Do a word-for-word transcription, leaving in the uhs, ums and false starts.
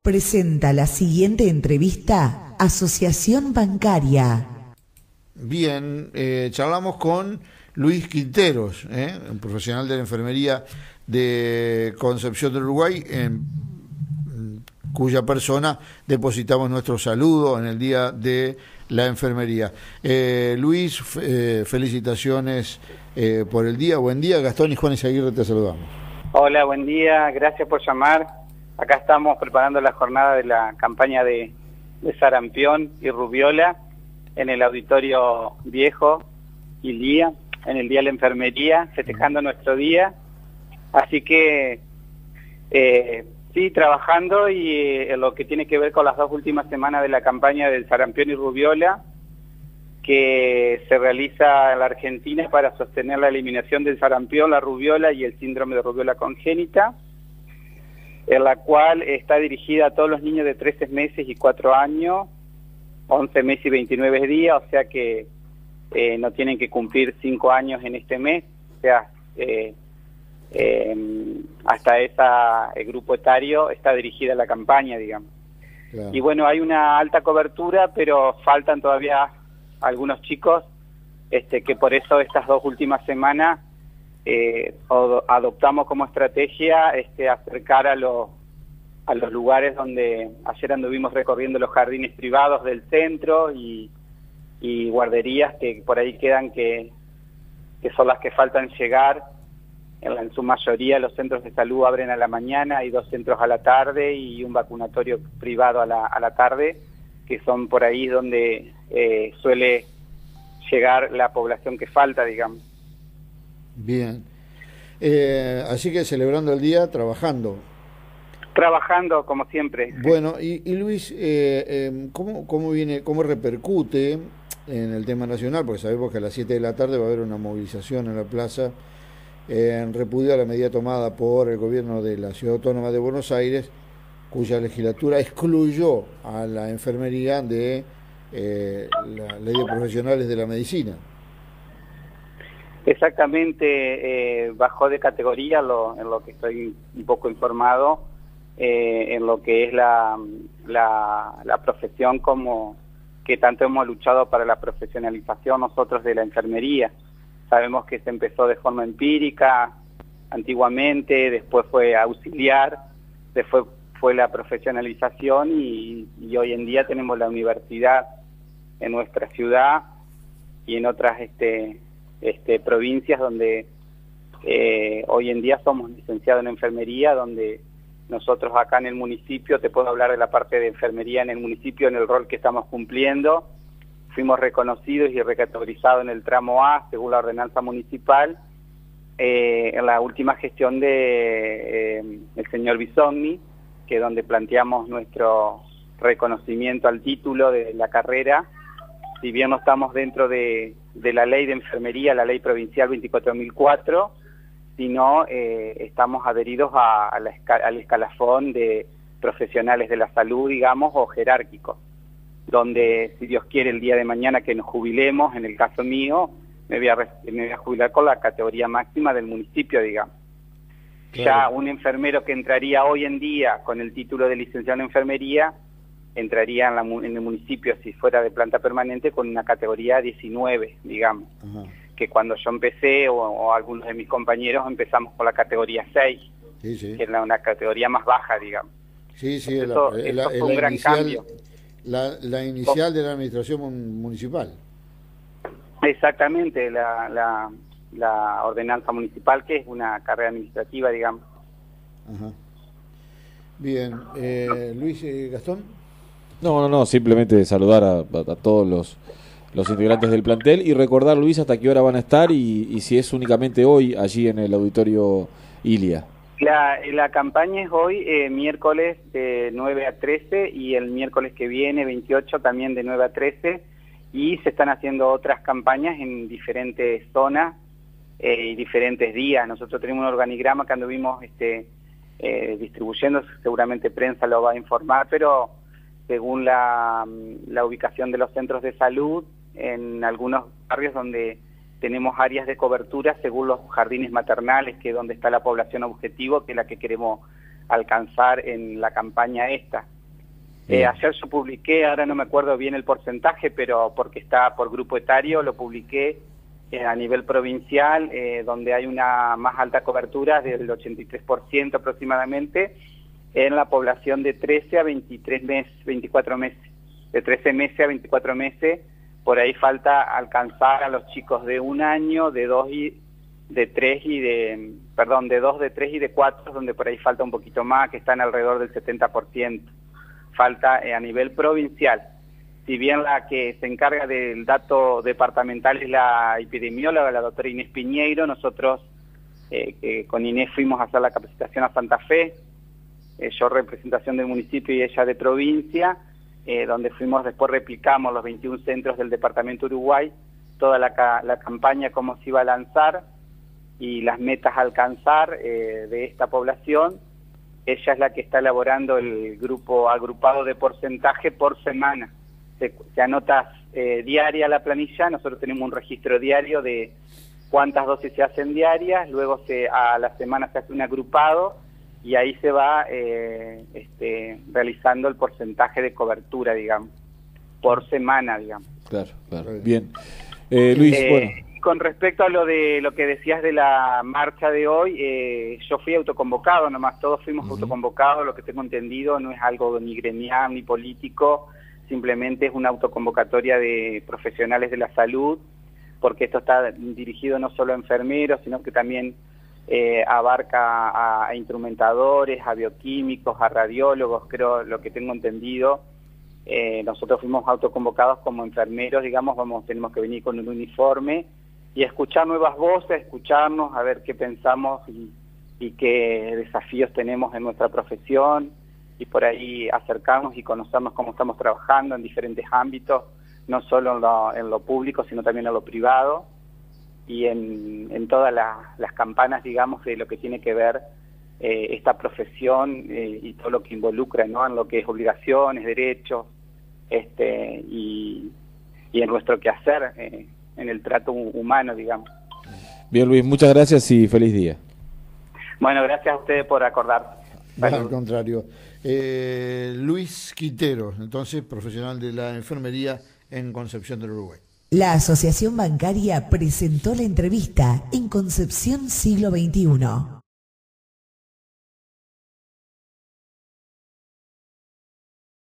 Presenta la siguiente entrevista Asociación Bancaria. Bien, eh, charlamos con Luis Quinteros, ¿eh? un profesional de la enfermería de Concepción del Uruguay, en cuya persona depositamos nuestro saludo en el Día de la Enfermería. Eh, Luis, eh, felicitaciones eh, por el día. Buen día, Gastón y Juan Izaguirre te saludamos. Hola, buen día, gracias por llamar. Acá estamos preparando la jornada de la campaña de, de sarampión y rubiola en el Auditorio Viejo y Día, en el Día de la Enfermería, festejando nuestro día. Así que, eh, sí, trabajando y eh, en lo que tiene que ver con las dos últimas semanas de la campaña del sarampión y rubiola, que se realiza en la Argentina para sostener la eliminación del sarampión, la rubiola y el síndrome de rubiola congénita, en la cual está dirigida a todos los niños de trece meses y cuatro años, once meses y veintinueve días, o sea que eh, no tienen que cumplir cinco años en este mes, o sea, eh, eh, hasta esa, el grupo etario está dirigida la campaña, digamos. Claro. Y bueno, hay una alta cobertura, pero faltan todavía algunos chicos, este, que por eso estas dos últimas semanas Eh, adoptamos como estrategia este, acercar a los, a los lugares donde ayer anduvimos recorriendo los jardines privados del centro y, y guarderías que por ahí quedan que, que son las que faltan llegar. En, en su mayoría los centros de salud abren a la mañana, hay dos centros a la tarde y un vacunatorio privado a la, a la tarde, que son por ahí donde eh, suele llegar la población que falta, digamos. Bien, eh, así que celebrando el día, trabajando. Trabajando, como siempre. Bueno, y, y Luis, eh, eh, ¿cómo, ¿cómo viene, cómo repercute en el tema nacional? Porque sabemos que a las siete de la tarde va a haber una movilización en la plaza eh, en repudio a la medida tomada por el gobierno de la Ciudad Autónoma de Buenos Aires, cuya legislatura excluyó a la enfermería de eh, la Ley de Profesionales de la Medicina. Exactamente, eh, bajó de categoría, lo, en lo que estoy un poco informado, eh, en lo que es la, la, la profesión, como que tanto hemos luchado para la profesionalización nosotros de la enfermería. Sabemos que se empezó de forma empírica antiguamente, después fue auxiliar, después fue la profesionalización y, y hoy en día tenemos la universidad en nuestra ciudad y en otras este Este, provincias donde eh, hoy en día somos licenciados en enfermería, donde nosotros acá en el municipio, te puedo hablar de la parte de enfermería en el municipio, en el rol que estamos cumpliendo, fuimos reconocidos y recategorizados en el tramo A, según la ordenanza municipal, eh, en la última gestión de eh, el señor Bisogni, que es donde planteamos nuestro reconocimiento al título de la carrera. Si bien no estamos dentro de, de la ley de enfermería, la ley provincial veinticuatro mil cuatro, sino eh, estamos adheridos a, a la esca al escalafón de profesionales de la salud, digamos, o jerárquicos, donde, si Dios quiere, el día de mañana que nos jubilemos, en el caso mío, me voy a, me voy a jubilar con la categoría máxima del municipio, digamos. Claro. Ya un enfermero que entraría hoy en día con el título de licenciado en enfermería, entraría en, la, en el municipio, si fuera de planta permanente, con una categoría diecinueve, digamos. Ajá. Que cuando yo empecé, o, o algunos de mis compañeros, empezamos con la categoría seis, sí, sí. Que es la, una categoría más baja, digamos. Sí, sí, eso, la, eso la, fue la un gran inicial, cambio. La, la inicial de la administración municipal. Exactamente, la, la, la ordenanza municipal, que es una carrera administrativa, digamos. Ajá. Bien, eh, Luis, eh, Gastón. No, no, no, simplemente saludar a, a, a todos los, los integrantes del plantel y recordar, Luis, hasta qué hora van a estar y, y si es únicamente hoy allí en el Auditorio Ilia. La, la campaña es hoy, eh, miércoles de nueve a trece y el miércoles que viene, veintiocho, también de nueve a trece, y se están haciendo otras campañas en diferentes zonas eh, y diferentes días. Nosotros tenemos un organigrama que anduvimos este, eh, distribuyendo, seguramente prensa lo va a informar, pero según la, la ubicación de los centros de salud, en algunos barrios donde tenemos áreas de cobertura según los jardines maternales, que es donde está la población objetivo, que es la que queremos alcanzar en la campaña esta. Eh, ayer yo publiqué, ahora no me acuerdo bien el porcentaje, pero porque está por grupo etario, lo publiqué eh, a nivel provincial, eh, donde hay una más alta cobertura del ochenta y tres por ciento aproximadamente en la población de trece a veintitrés meses, veinticuatro meses, de trece meses a veinticuatro meses. Por ahí falta alcanzar a los chicos de un año, de dos y de tres y de, perdón, de dos, de tres y de cuatro, donde por ahí falta un poquito más, que están alrededor del setenta por ciento. Falta eh, a nivel provincial. Si bien la que se encarga del dato departamental es la epidemióloga, la doctora Inés Piñeiro, nosotros eh, que con Inés fuimos a hacer la capacitación a Santa Fe, eh, yo representación del municipio y ella de provincia, eh, donde fuimos, después replicamos los veintiún centros del departamento Uruguay, toda la, ca la campaña, cómo se iba a lanzar y las metas a alcanzar eh, de esta población. Ella es la que está elaborando el grupo agrupado de porcentaje por semana. Se, se anota eh, diaria la planilla, nosotros tenemos un registro diario de cuántas dosis se hacen diarias, luego se, a la semana se hace un agrupado y ahí se va eh, este, realizando el porcentaje de cobertura, digamos, por semana, digamos. Claro, claro. Bien. Eh, Luis, eh, bueno. Con respecto a lo de lo que decías de la marcha de hoy, eh, yo fui autoconvocado, nomás todos fuimos uh-huh. autoconvocados, lo que tengo entendido no es algo ni gremial ni político, simplemente es una autoconvocatoria de profesionales de la salud, porque esto está dirigido no solo a enfermeros, sino que también eh, abarca a, a instrumentadores, a bioquímicos, a radiólogos, creo lo que tengo entendido. Eh, nosotros fuimos autoconvocados como enfermeros, digamos, vamos tenemos que venir con un uniforme y escuchar nuevas voces, escucharnos, a ver qué pensamos y, y qué desafíos tenemos en nuestra profesión, y por ahí acercarnos y conocernos cómo estamos trabajando en diferentes ámbitos, no solo en lo, en lo público, sino también en lo privado, y en, en todas la, las campanas, digamos, de lo que tiene que ver eh, esta profesión eh, y todo lo que involucra, ¿no?, en lo que es obligaciones, derechos, este y, y en nuestro quehacer, eh, en el trato humano, digamos. Bien, Luis, muchas gracias y feliz día. Bueno, gracias a ustedes por acordar. No, al contrario. Eh, Luis Quinteros, entonces, profesional de la enfermería en Concepción del Uruguay. La Asociación Bancaria presentó la entrevista en Concepción Siglo veintiuno.